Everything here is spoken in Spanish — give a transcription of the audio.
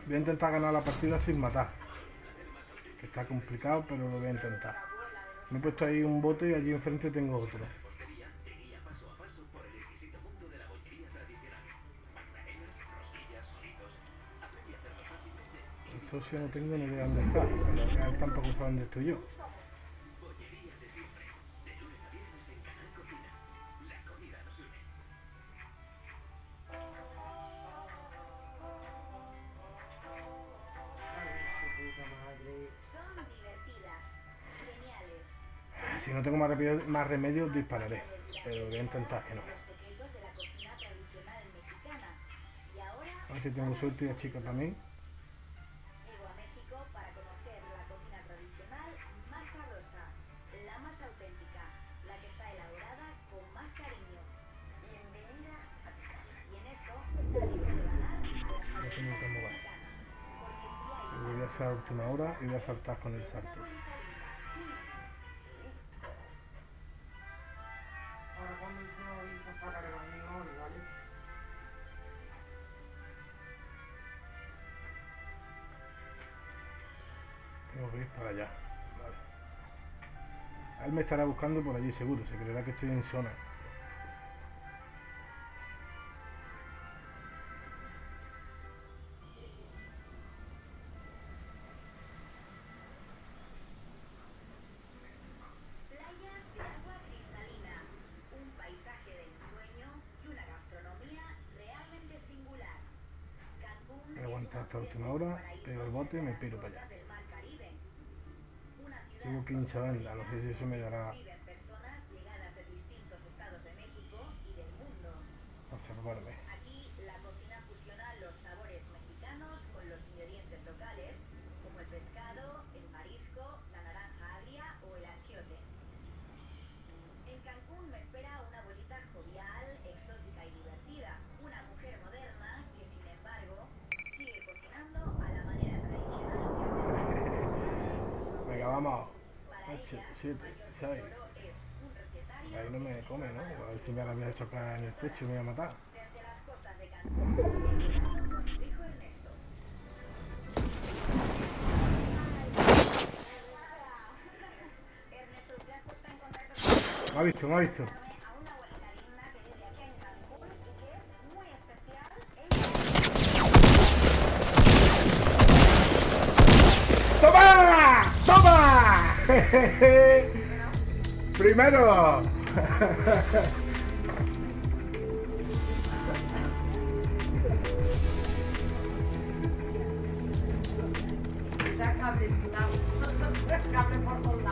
Voy a intentar ganar la partida sin matar. Que está complicado, pero lo voy a intentar. Me he puesto ahí un bote y allí enfrente tengo otro. El socio no tengo ni idea dónde está, pero él tampoco sabe dónde estoy yo. Si no tengo más remedio, dispararé. Pero voy a intentar que no. A ver si tengo suerte y la chica también. No tengo que mover. Voy a hacer a última hora y voy a saltar con el salto. Tengo que ir para allá. Vale. Él me estará buscando por allí seguro, se creerá que estoy en zona. Voy a aguantar hasta la última hora, pego el bote y me piro para allá. Tengo 15 bandas, no sé si eso me dará a salvarme. Venga, vamos. 8, 7, 6. Ahí no me come, ¿no? A ver si me la voy a chocar en el techo y me voy a matar. Me ha visto, me ha visto. ¡Toma! ¡Toma! ¡Primero! Da cable, cuidado. Cable por todos